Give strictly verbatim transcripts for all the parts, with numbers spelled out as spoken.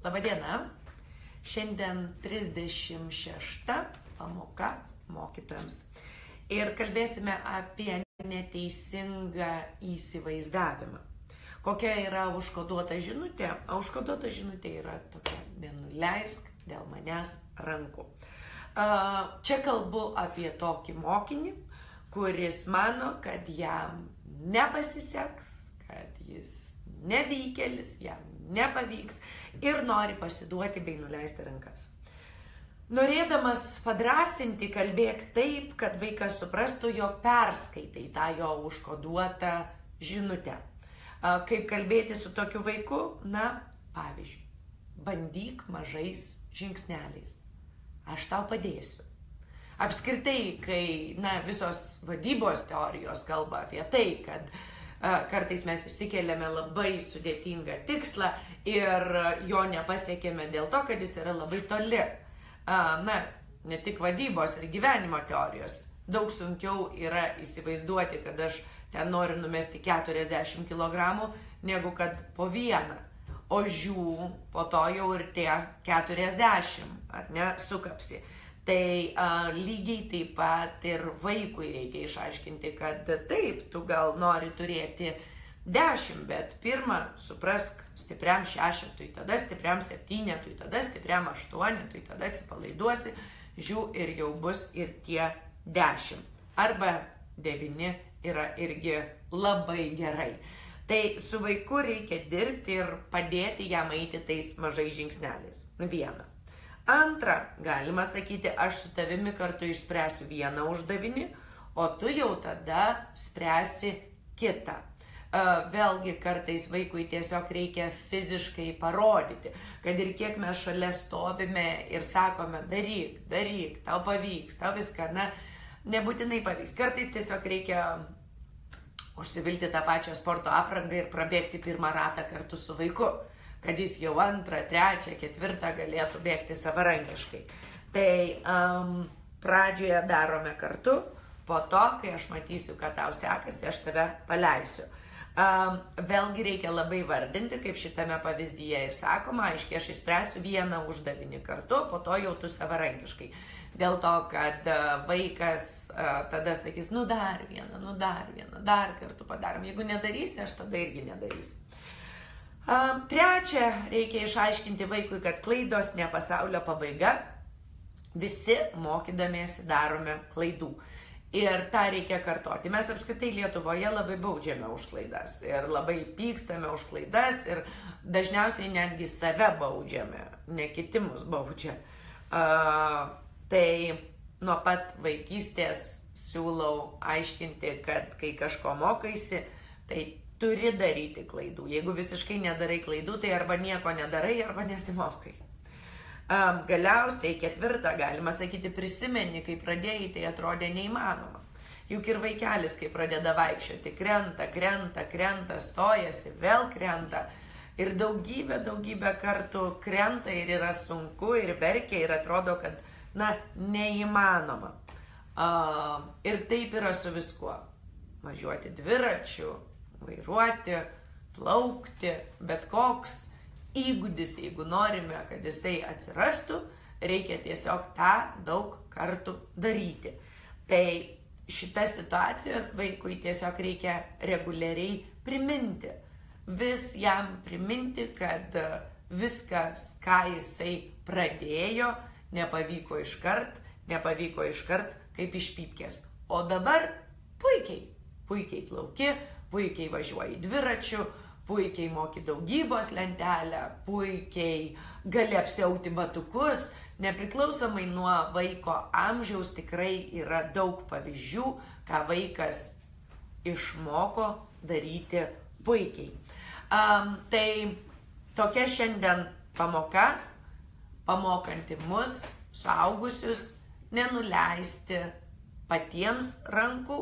Labadiena. Šiandien trisdešimt šešta pamoka mokytojams. Ir kalbėsime apie neteisingą įsivaizdavimą. Kokia yra užkoduota žinutė? O užkoduota žinutė yra tokia: nenuleisk dėl manęs rankų. Čia kalbu apie tokį mokinį, kuris mano, kad jam nepasiseks, kad jis nevykėlis, jam nepavyks ir nori pasiduoti bei nuleisti rankas. Norėdamas padrasinti, kalbėk taip, kad vaikas suprastų, jo perskaitai tą jo užkoduotą žinutę. Kaip kalbėti su tokiu vaiku? Na, pavyzdžiui, bandyk mažais žingsneliais. Aš tau padėsiu. Apskritai, kai na, visos vadybos teorijos kalba apie tai, kad a, kartais mes išsikeliame labai sudėtingą tikslą ir jo nepasiekėme dėl to, kad jis yra labai toli. A, na, ne tik vadybos ir gyvenimo teorijos. Daug sunkiau yra įsivaizduoti, kad aš ten noriu numesti keturiasdešimt kilogramų, negu kad po vieną. O žiū, po to jau ir tie keturiasdešimt, ar ne, sukapsi. Tai a, lygiai taip pat ir vaikui reikia išaiškinti, kad taip, tu gal nori turėti dešimt, bet pirmą suprask stipriam šešetui, tada stipriam septynetui, tada stipriam aštuonetui, tada atsipalaiduosi, žiū ir jau bus ir tie dešimt. Arba devyni yra irgi labai gerai. Tai su vaiku reikia dirbti ir padėti jam eiti tais mažais žingsneliais. Viena. Antra, galima sakyti, aš su tavimi kartu išspręsiu vieną uždavinį, o tu jau tada spręsi kitą. Vėlgi kartais vaikui tiesiog reikia fiziškai parodyti, kad ir kiek mes šalia stovime ir sakome, daryk, daryk, tau pavyks, tau viską, na, nebūtinai pavyks. Kartais tiesiog reikia užsivilti tą pačią sporto aprangą ir prabėgti pirmą ratą kartu su vaiku, kad jis jau antrą, trečią, ketvirtą galėtų bėgti savarankiškai. Tai um, pradžioje darome kartu, po to, kai aš matysiu, kad tau sekasi, aš tave paleisiu. Um, vėlgi reikia labai vardinti, kaip šitame pavyzdyje ir sakoma, aiškiai, aš išspręsiu vieną uždavinį kartu, po to jau tu savarankiškai. Dėl to, kad uh, vaikas uh, tada sakys, nu dar vieną, nu dar vieną, dar kartu padarom. Jeigu nedarysi, aš tada irgi nedarysiu. Uh, trečia, reikia išaiškinti vaikui, kad klaidos ne pasaulio pabaiga. Visi mokydamiesi darome klaidų. Ir tą reikia kartoti. Mes apskritai Lietuvoje labai baudžiame už klaidas ir labai pykstame už klaidas ir dažniausiai netgi save baudžiame, ne kiti mus baudžia. Uh, tai nuo pat vaikystės siūlau aiškinti, kad kai kažko mokaisi, tai turi daryti klaidų. Jeigu visiškai nedarai klaidų, tai arba nieko nedarai, arba nesimokai. Um, galiausiai ketvirtą, galima sakyti, prisimeni, kai pradėjai, tai atrodė neįmanoma. Juk ir vaikelis, kai pradeda vaikščioti, krenta, krenta, krenta, stojasi, vėl krenta. Ir daugybę, daugybę kartų krenta ir yra sunku ir verkia ir atrodo, kad, na, neįmanoma. Uh, ir taip yra su viskuo. Važiuoti dviračiu, vairuoti, plaukti, bet koks įgūdis, jeigu norime, kad jisai atsirastų, reikia tiesiog tą daug kartų daryti. Tai šitas situacijas vaikui tiesiog reikia reguliariai priminti. Vis jam priminti, kad viskas, ką jisai pradėjo, nepavyko iškart, nepavyko iškart kaip iš pypkės. O dabar puikiai, puikiai plauki, puikiai važiuoji dviračiu, puikiai moki daugybos lentelę, puikiai gali apsiauti batukus. Nepriklausomai nuo vaiko amžiaus tikrai yra daug pavyzdžių, ką vaikas išmoko daryti puikiai. Um, tai tokia šiandien pamoka, pamokanti mus, suaugusius, nenuleisti patiems rankų,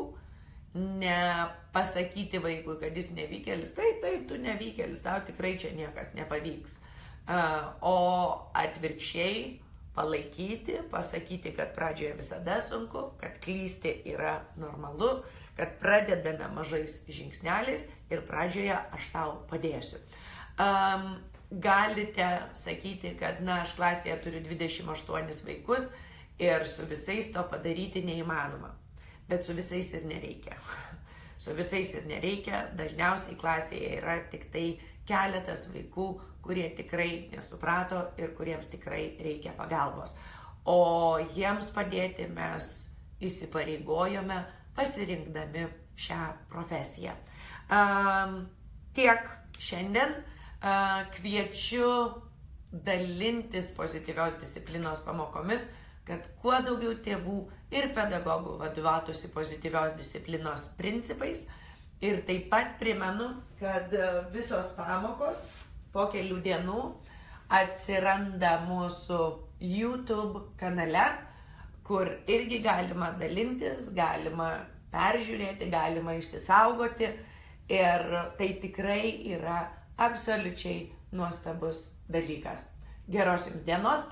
nepasakyti vaikui, kad jis nevykėlis, taip, taip, tu nevykėlis, tau tikrai čia niekas nepavyks. O atvirkščiai palaikyti, pasakyti, kad pradžioje visada sunku, kad klysti yra normalu, kad pradedame mažais žingsneliais ir pradžioje aš tau padėsiu. Um, galite sakyti, kad na, aš klasėje turiu dvidešimt aštuonis vaikus ir su visais to padaryti neįmanoma. Bet su visais ir nereikia. Su visais ir nereikia. Dažniausiai klasėje yra tik tai keletas vaikų, kurie tikrai nesuprato ir kuriems tikrai reikia pagalbos. O jiems padėti mes įsipareigojome pasirinkdami šią profesiją. Um, tiek šiandien. Uh, kviečiu dalintis pozityvios disciplinos pamokomis, kad kuo daugiau tėvų ir pedagogų vadovautųsi pozityvios disciplinos principais. Ir taip pat primenu, kad visos pamokos po kelių dienų atsiranda mūsų YouTube kanale, kur irgi galima dalintis, galima peržiūrėti, galima išsisaugoti. Ir tai tikrai yra absoliučiai nuostabus dalykas. Geros jums dienos,